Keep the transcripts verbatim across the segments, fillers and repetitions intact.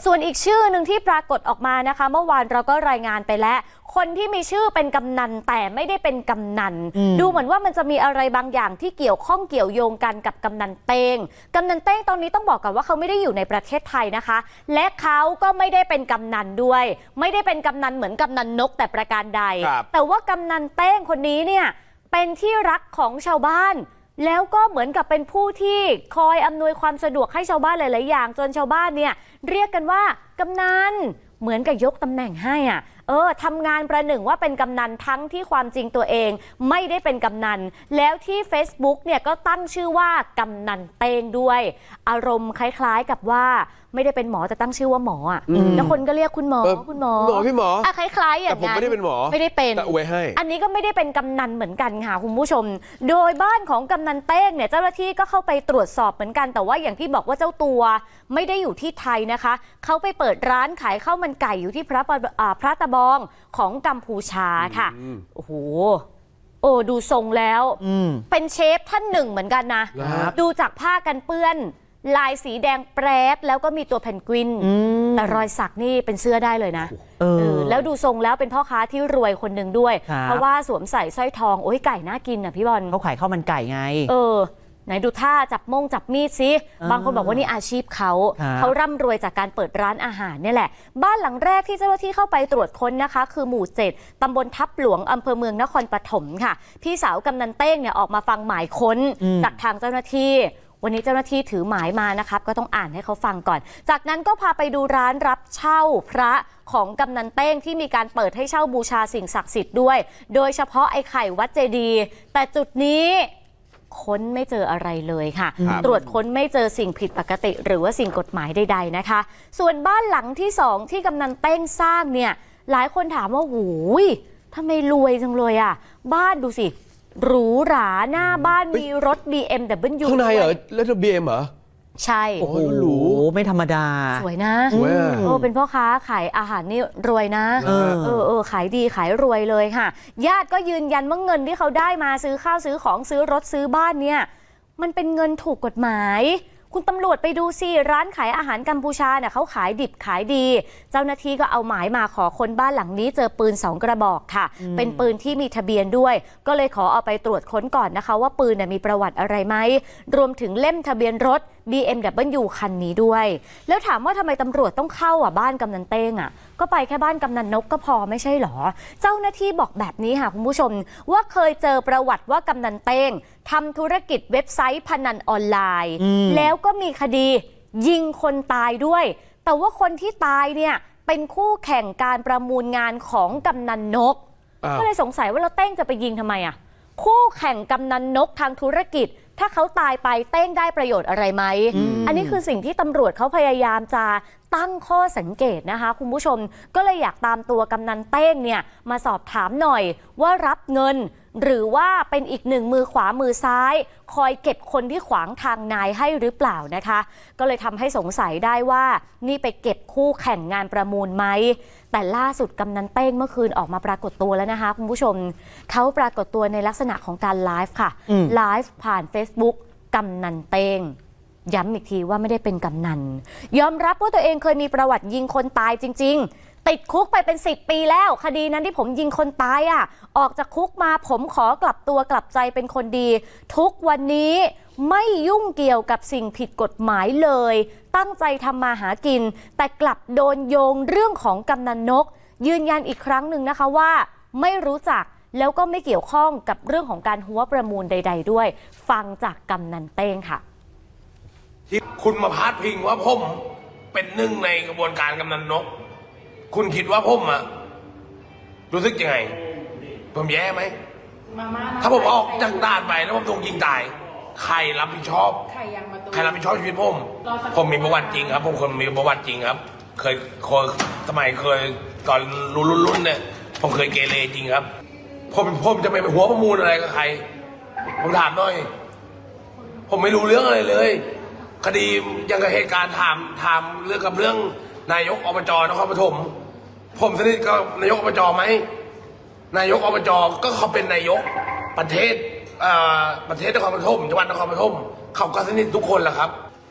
ส่วนอีกชื่อหนึ่งที่ปรากฏออกมานะคะเมื่อวานเราก็รายงานไปแล้วคนที่มีชื่อเป็นกำนันแต่ไม่ได้เป็นกำนันดูเหมือนว่ามันจะมีอะไรบางอย่างที่เกี่ยวข้องเกี่ยวโยงกันกับกำนันเต้งกำนันเต้งตอนนี้ต้องบอกก่อนว่าเขาไม่ได้อยู่ในประเทศไทยนะคะและเขาก็ไม่ได้เป็นกำนันด้วยไม่ได้เป็นกำนันเหมือนกำนันนกแต่ประการใดแต่ว่ากำนันเต้งคนนี้เนี่ยเป็นที่รักของชาวบ้านแล้วก็เหมือนกับเป็นผู้ที่คอยอำนวยความสะดวกให้ชาวบ้านหลายๆอย่างจนชาวบ้านเนี่ยเรียกกันว่ากำนันเหมือนกับยกตำแหน่งให้อ่ะเออทำงานประหนึ่งว่าเป็นกำนันทั้งที่ความจริงตัวเองไม่ได้เป็นกำนันแล้วที่ Facebook เนี่ยก็ตั้งชื่อว่ากำนันเต้งด้วยอารมณ์คล้ายๆกับว่าไม่ได้เป็นหมอแต่ตั้งชื่อว่าหมออ่ะแล้วคนก็เรียกคุณหมอคุณหมอหมอพี่หมออ่ะคล้ายๆอย่างนั้นแต่ผมไม่ได้เป็นหมอไม่ได้เป็นแต่อวยให้อันนี้ก็ไม่ได้เป็นกำนันเหมือนกันค่ะคุณผู้ชมโดยบ้านของกำนันเต้งเนี่ยเจ้าหน้าที่ก็เข้าไปตรวจสอบเหมือนกันแต่ว่าอย่างที่บอกว่าเจ้าตัวไม่ได้อยู่ที่ไทยนะคะเขาไปเปิดร้านขายข้าวมันไก่อยู่ที่พระพระตะบองของกัมพูชาค่ะโอ้โหโอ้ดูทรงแล้วเป็นเชฟท่านหนึ่งเหมือนกันนะดูจากผ้ากันเปื้อนลายสีแดงแปรดแล้วก็มีตัวเพนกวินแต่รอยสักนี่เป็นเสื้อได้เลยนะเออแล้วดูทรงแล้วเป็นพ่อค้าที่รวยคนหนึ่งด้วยเพราะว่าสวมใส่สร้อยทองโอ้ยไก่น่ากินอ่ะพี่บอลเขาขายข้าวมันไก่ไงเออไหนดูท่าจับมงจับมีดซิบางคนบอกว่านี่อาชีพเขาเขาร่ำรวยจากการเปิดร้านอาหารนี่แหละบ้านหลังแรกที่เจ้าหน้าที่เข้าไปตรวจค้นนะคะคือหมู่เจ็ดตำบลทับหลวงอำเภอเมืองนครปฐมค่ะพี่สาวกำนันเต้งเนี่ยออกมาฟังหมายค้นจากทางเจ้าหน้าที่วันนี้เจ้าหน้าที่ถือหมายมานะครับก็ต้องอ่านให้เขาฟังก่อนจากนั้นก็พาไปดูร้านรับเช่าพระของกำนันเต้งที่มีการเปิดให้เช่าบูชาสิ่งศักดิ์สิทธิ์ด้วยโดยเฉพาะไอ้ไข่วัดเจดีย์แต่จุดนี้ค้นไม่เจออะไรเลยค่ะตรวจค้นไม่เจอสิ่งผิดปกติหรือว่าสิ่งกฎหมายใดๆนะคะส่วนบ้านหลังที่สองที่กำนันเต้งสร้างเนี่ยหลายคนถามว่าหูยทำไมรวยจังเลยอ่ะบ้านดูสิหรูหราหน้าบ้านมีรถ บี เอ็ม ดับเบิลยูข้างในเหรอแล้วจะ บี เอ็ม เหรอใช่โอ้โหหรูไม่ธรรมดาสวยนะสวยอ่ะโอ้เป็นพ่อค้าขายอาหารนี่รวยนะเออเออเออขายดีขายรวยเลยค่ะญาติก็ยืนยันว่าเงินที่เขาได้มาซื้อข้าวซื้อของซื้อรถซื้อบ้านเนี่ยมันเป็นเงินถูกกฎหมายคุณตำรวจไปดูสิร้านขายอาหารกัมพูชาเนี่ยเขาขายดิบขายดีเจ้าหน้าที่ก็เอาหมายมาขอค้นบ้านหลังนี้เจอปืนสองกระบอกค่ะเป็นปืนที่มีทะเบียนด้วยก็เลยขอเอาไปตรวจค้นก่อนนะคะว่าปืนมีประวัติอะไรไหมรวมถึงเล่มทะเบียนรถ บี เอ็ม ดับเบิลยู คันนี้ด้วยแล้วถามว่าทำไมตำรวจต้องเข้าอ่ะบ้านกำนันเต้งอ่ะก็ไปแค่บ้านกำนันนกก็พอไม่ใช่หรอเจ้าหน้าที่บอกแบบนี้ค่ะคุณผู้ชมว่าเคยเจอประวัติว่ากำนันเต้งทำธุรกิจเว็บไซต์พนันออนไลน์แล้วก็มีคดียิงคนตายด้วยแต่ว่าคนที่ตายเนี่ยเป็นคู่แข่งการประมูลงานของกำนันนกก็เลยสงสัยว่าเราเต้งจะไปยิงทำไมอ่ะคู่แข่งกำนันนกทางธุรกิจถ้าเขาตายไปเต้งได้ประโยชน์อะไรไหม อ, อันนี้คือสิ่งที่ตำรวจเขาพยายามจะตั้งข้อสังเกตนะคะคุณผู้ชมก็เลยอยากตามตัวกำนันเต้งเนี่ยมาสอบถามหน่อยว่ารับเงินหรือว่าเป็นอีกหนึ่งมือขวามือซ้ายคอยเก็บคนที่ขวางทางนายให้หรือเปล่านะคะก็เลยทำให้สงสัยได้ว่านี่ไปเก็บคู่แข่งงานประมูลไหมแต่ล่าสุดกำนันเต้งเมื่อคืนออกมาปรากฏตัวแล้วนะคะคุณผู้ชมเขาปรากฏตัวในลักษณะของการไลฟ์ค่ะไลฟ์ผ่าน Facebook กำนันเต้งย้ำอีกทีว่าไม่ได้เป็นกำนันยอมรับว่าตัวเองเคยมีประวัติยิงคนตายจริงๆติดคุกไปเป็นสิบปีแล้วคดีนั้นที่ผมยิงคนตายอ่ะออกจากคุกมาผมขอกลับตัวกลับใจเป็นคนดีทุกวันนี้ไม่ยุ่งเกี่ยวกับสิ่งผิดกฎหมายเลยตั้งใจทำมาหากินแต่กลับโดนโยงเรื่องของกำนันนกยืนยันอีกครั้งหนึ่งนะคะว่าไม่รู้จักแล้วก็ไม่เกี่ยวข้องกับเรื่องของการหัวประมูลใดๆด้วยฟังจากกำนันเต้งค่ะที่คุณมาพาดพิงว่าผมเป็นหนึ่งในกระบวนการกำนันนกคุณคิดว่าผมอะรู้สึกยังไงผมแย่ไหมถ้าผมออกจากด่านไปแล้วผมถูกยิงตายใครรับผิดชอบใครรับผิดชอบชีวิตผมผมมีประวัติจริงครับผมคนมีประวัติจริงครับเคยเคยสมัยเคยก่อนรุ่นรุ่นเนี่ยผมเคยเกเรจริงครับผมผมจะไปหัวประมูลอะไรกับใครผมถามหน่อยผมไม่รู้เรื่องอะไรเลยคดียังกับเหตุการณ์ถามถามเรื่องกับเรื่องนายกอบจนครปฐมผมสนิทกับนายกอบจไหมนายกอบจก็เขาเป็นนายกประเทศประเทศนครปฐมจังหวัดนครปฐมเขาก็สนิททุกคนแหละครับ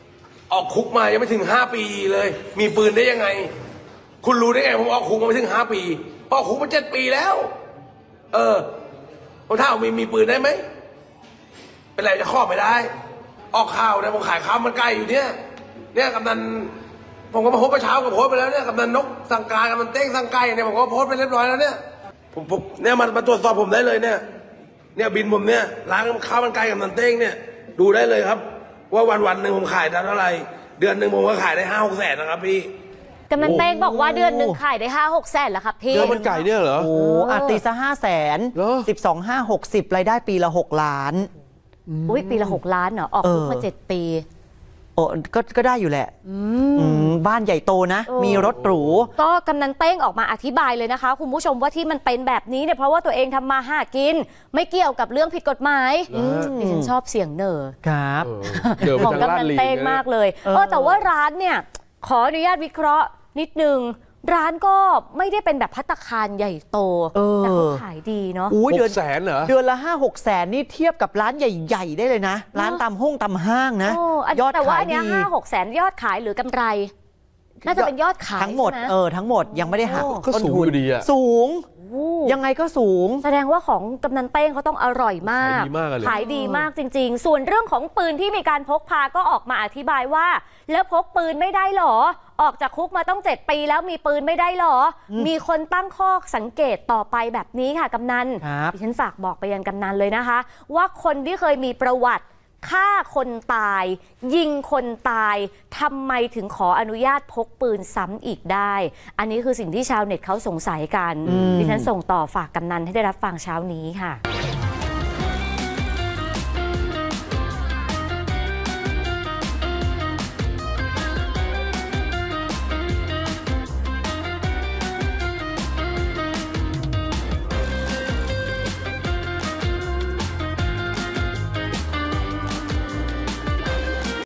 ออกคุกมายังไม่ถึงห้าปีเลย มีปืนได้ยังไง คุณรู้ได้ไงผมออกคุกมาไม่ถึงห้าปีเพราะคุกมาเจ็ดปีแล้ว เออผมถามมีมีปืนได้ไหมเป็นไรจะข้อไม่ได้ ออกข่าวเนี่ยผมขายข้าวมันไก่อยู่เนี่ยเนี่ยกำนันผมก็มาโพสต์ไปเช้ากับโพสต์ไปแล้วเนี่ยกำนันนกสั่งการกำนันเต้งสั่งไก่เนี่ยผมก็โพสต์ไปเรียบร้อยแล้วเนี่ยผมผมเนี่ยมันมาตรวจสอบผมได้เลยเนี่ยเนี่ยบินผมเนี่ยร้านข้าวมันไก่กำนันเต้งเนี่ยดูได้เลยครับ ว่าวันวันหนึ่งผมขายได้เท่าไหร่เดือนหนึ่งผมก็ขายได้ห้าหกแสนนะครับพี่กำนันเต้งบอกว่าเดือนหนึ่งขายได้ห้าหกแสนแล้วครับพี่เดือนมันไก่เนี่ยเหรอโอ้อาตีซะห้าแสนเหรอสิบสองห้าหกสิบรายได้ปีละหกล้านอุ้ยปีละหกล้านเหรอออกคุกมาเออเจ็ดปีโอ้ก็ก็ได้อยู่แหละอืมบ้านใหญ่โตนะเออมีรถหรูก็กำนันเต้งออกมาอธิบายเลยนะคะคุณผู้ชมว่าที่มันเป็นแบบนี้เนี่ยเพราะว่าตัวเองทำมาหากิน ไม่เกี่ยวกับเรื่องผิดกฎหมายดิฉันชอบเสียงเหน่อครับเออเดี๋ยวของไปทางกำลาดนันลีเต้งนะมากเลยเออเออแต่ว่าร้านเนี่ยขออนุญาตวิเคราะห์นิดนึงร้านก็ไม่ได้เป็นแบบภัตตาคารใหญ่โตเออแต่เขาขายดีเนาะอุ้ยหเดือนกแสนเหรอเดือนละห้าหกแสนนี่เทียบกับร้านใหญ่ๆได้เลยนะ ร้านตามห้องตามห้างนะโอ้อันยอดแต่ว่าขายอันเนี้ดียห้าหกแสนยอดขายหรือกำไร น่าจะเป็นยอดขายทั้งหมดใช่ไเออทั้งหมดยังไม่ได้หักก็ต้นสูงทุนอยู่ดีอะสูงโอ้ยังไงก็สูงแสดงว่าของกำนันเต้งเขาต้องอร่อยมากขายดีมากเลยขายดีมากจริง ๆ ส่วนเรื่องของปืนที่มีการพกพาก็ออกมาอธิบายว่า แล้วพกปืนไม่ได้หรอ ออกจากคุกมาต้องเจ็ดปีแล้วมีปืนไม่ได้หรอ มีคนตั้งข้อสังเกตต่อไปแบบนี้ค่ะกำนันครับดิฉันฝากบอกไปยังกำนันเลยนะคะ ว่าคนที่เคยมีประวัติฆ่าคนตาย ยิงคนตายทำไมถึงขออนุญาตพกปืนซ้ำอีกได้ อันนี้คือสิ่งที่ชาวเน็ตเขาสงสัยกัน ดิฉันส่งต่อฝากกำนันให้ได้รับฟังเช้านี้ค่ะ